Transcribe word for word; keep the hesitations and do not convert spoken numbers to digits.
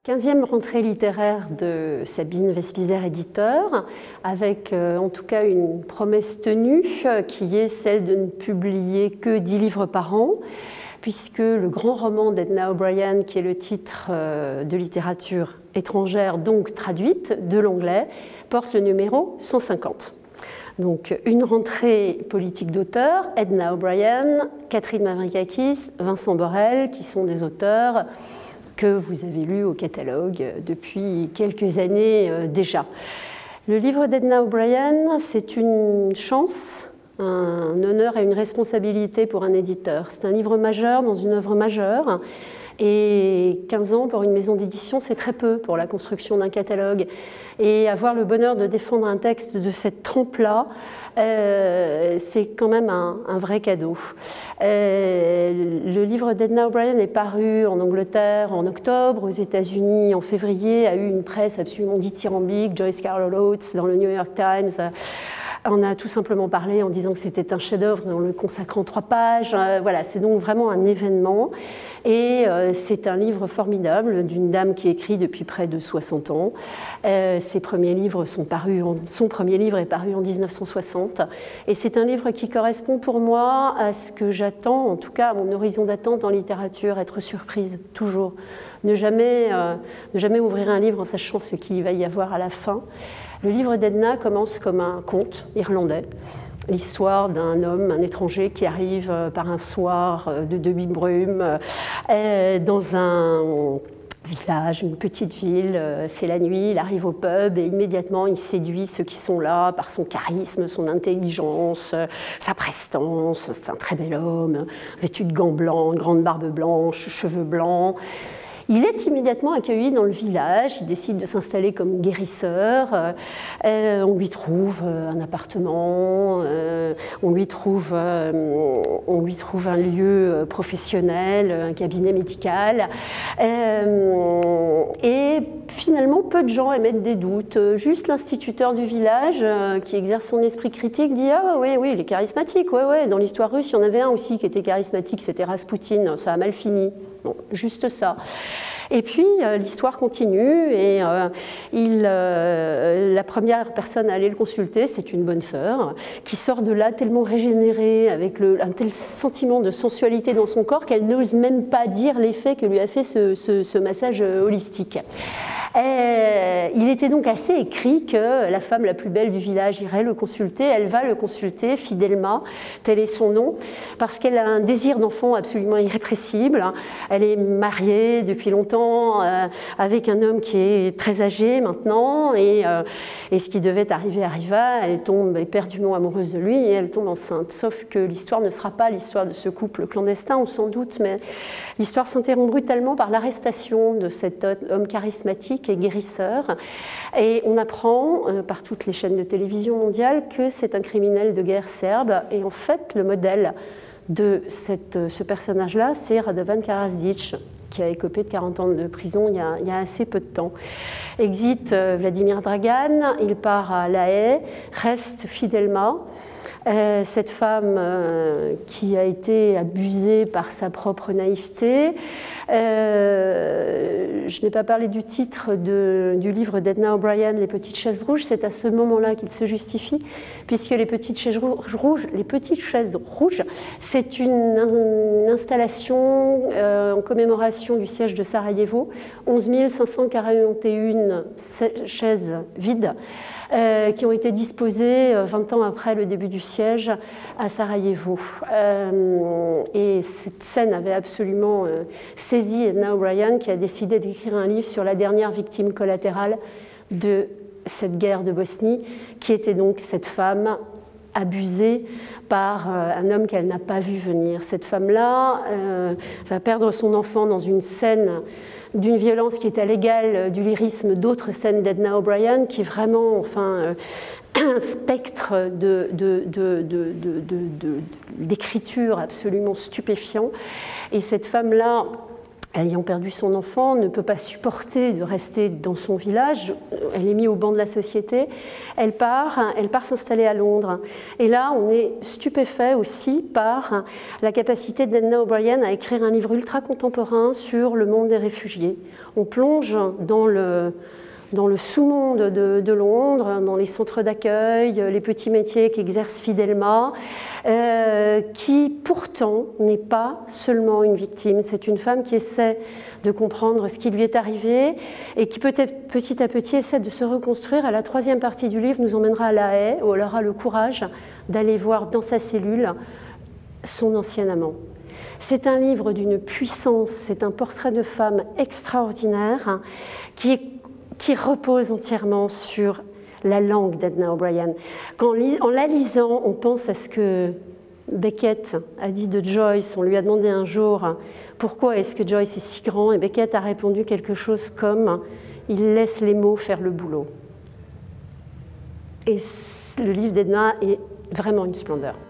quinzième rentrée littéraire de Sabine Vespizer, éditeur, avec euh, en tout cas une promesse tenue euh, qui est celle de ne publier que dix livres par an, puisque le grand roman d'Edna O'Brien, qui est le titre euh, de littérature étrangère, donc traduite de l'anglais, porte le numéro cent cinquante. Donc une rentrée politique d'auteurs, Edna O'Brien, Catherine Mavrakakis, Vincent Borel, qui sont des auteurs que vous avez lus au catalogue depuis quelques années déjà. Le livre d'Edna O'Brien, c'est une chance, un honneur et une responsabilité pour un éditeur. C'est un livre majeur dans une œuvre majeure. Et quinze ans pour une maison d'édition, c'est très peu pour la construction d'un catalogue. Et avoir le bonheur de défendre un texte de cette trempe-là, euh, c'est quand même un, un vrai cadeau. Euh, le livre d'Edna O'Brien est paru en Angleterre en octobre, aux États-Unis en février, a eu une presse absolument dithyrambique. Joyce Carol Oates dans le New York Times on a tout simplement parlé en disant que c'était un chef-d'œuvre en le consacrant trois pages. Euh, voilà, c'est donc vraiment un événement. Et euh, c'est un livre formidable d'une dame qui écrit depuis près de soixante ans. Euh, ses premiers livres sont parus, en, son premier livre est paru en mille neuf cent soixante. Et c'est un livre qui correspond pour moi à ce que j'attends, en tout cas à mon horizon d'attente en littérature, être surprise, toujours. Ne jamais, euh, ne jamais ouvrir un livre en sachant ce qu'il va y avoir à la fin. Le livre d'Edna commence comme un conte irlandais, l'histoire d'un homme, un étranger qui arrive par un soir de demi-brume dans un village, une petite ville, c'est la nuit, il arrive au pub et immédiatement il séduit ceux qui sont là par son charisme, son intelligence, sa prestance. C'est un très bel homme, vêtu de gants blancs, grande barbe blanche, cheveux blancs. Il est immédiatement accueilli dans le village, il décide de s'installer comme guérisseur, euh, on lui trouve un appartement, euh, on, lui trouve, euh, on lui trouve un lieu professionnel, un cabinet médical, euh, et finalement peu de gens émettent des doutes. Juste l'instituteur du village euh, qui exerce son esprit critique dit « Ah oui, oui, il est charismatique, ouais, ouais. Dans l'histoire russe, il y en avait un aussi qui était charismatique, c'était Raspoutine, ça a mal fini. » Bon, juste ça. Et puis euh, l'histoire continue et euh, il, euh, la première personne à aller le consulter, c'est une bonne sœur qui sort de là tellement régénérée, avec le, un tel sentiment de sensualité dans son corps qu'elle n'ose même pas dire l'effet que lui a fait ce, ce, ce massage holistique. Et il était donc assez écrit que la femme la plus belle du village irait le consulter. Elle va le consulter, Fidelma, tel est son nom, parce qu'elle a un désir d'enfant absolument irrépressible. Elle est mariée depuis longtemps euh, avec un homme qui est très âgé maintenant, et, euh, et ce qui devait arriver arriva. Elle tombe éperdument amoureuse de lui et elle tombe enceinte. Sauf que l'histoire ne sera pas l'histoire de ce couple clandestin, on s'en doute, mais l'histoire s'interrompt brutalement par l'arrestation de cet homme charismatique et guérisseur. Et on apprend euh, par toutes les chaînes de télévision mondiales que c'est un criminel de guerre serbe. Et en fait, le modèle de cette, ce personnage-là, c'est Radovan Karadzic, qui a écopé de quarante ans de prison il y a, il y a assez peu de temps. Exit euh, Vladimir Dragan, il part à La Haye, reste Fidelma. Euh, cette femme euh, qui a été abusée par sa propre naïveté. Euh, je n'ai pas parlé du titre de, du livre d'Edna O'Brien, Les petites chaises rouges. C'est à ce moment-là qu'il se justifie, puisque les petites chaises rouges, les petites chaises rouges, c'est une, une installation euh, en commémoration du siège de Sarajevo. onze mille cinq cent quarante et un chaises vides. Euh, qui ont été disposés vingt ans après le début du siège à Sarajevo. Euh, et cette scène avait absolument euh, saisi Edna O'Brien, qui a décidé d'écrire un livre sur la dernière victime collatérale de cette guerre de Bosnie, qui était donc cette femme abusée par euh, un homme qu'elle n'a pas vu venir. Cette femme-là euh, va perdre son enfant dans une scène d'une violence qui est à l'égal du lyrisme d'autres scènes d'Edna O'Brien, qui est vraiment enfin, euh, un spectre de, de, de, de, de, de, de, d'écriture absolument stupéfiant. Et cette femme-là ayant perdu son enfant, ne peut pas supporter de rester dans son village. Elle est mise au banc de la société. Elle part, elle part s'installer à Londres. Et là, on est stupéfait aussi par la capacité d'Edna O'Brien à écrire un livre ultra contemporain sur le monde des réfugiés. On plonge dans le... dans le sous-monde de, de Londres, dans les centres d'accueil, les petits métiers qu'exerce Fidelma, euh, qui pourtant n'est pas seulement une victime. C'est une femme qui essaie de comprendre ce qui lui est arrivé et qui peut-être petit à petit essaie de se reconstruire. À la troisième partie du livre nous emmènera à La Haye, où elle aura le courage d'aller voir dans sa cellule son ancien amant. C'est un livre d'une puissance, c'est un portrait de femme extraordinaire qui est qui repose entièrement sur la langue d'Edna O'Brien. En la lisant, on pense à ce que Beckett a dit de Joyce. On lui a demandé un jour pourquoi est-ce que Joyce est si grand, et Beckett a répondu quelque chose comme « il laisse les mots faire le boulot ». Et le livre d'Edna est vraiment une splendeur.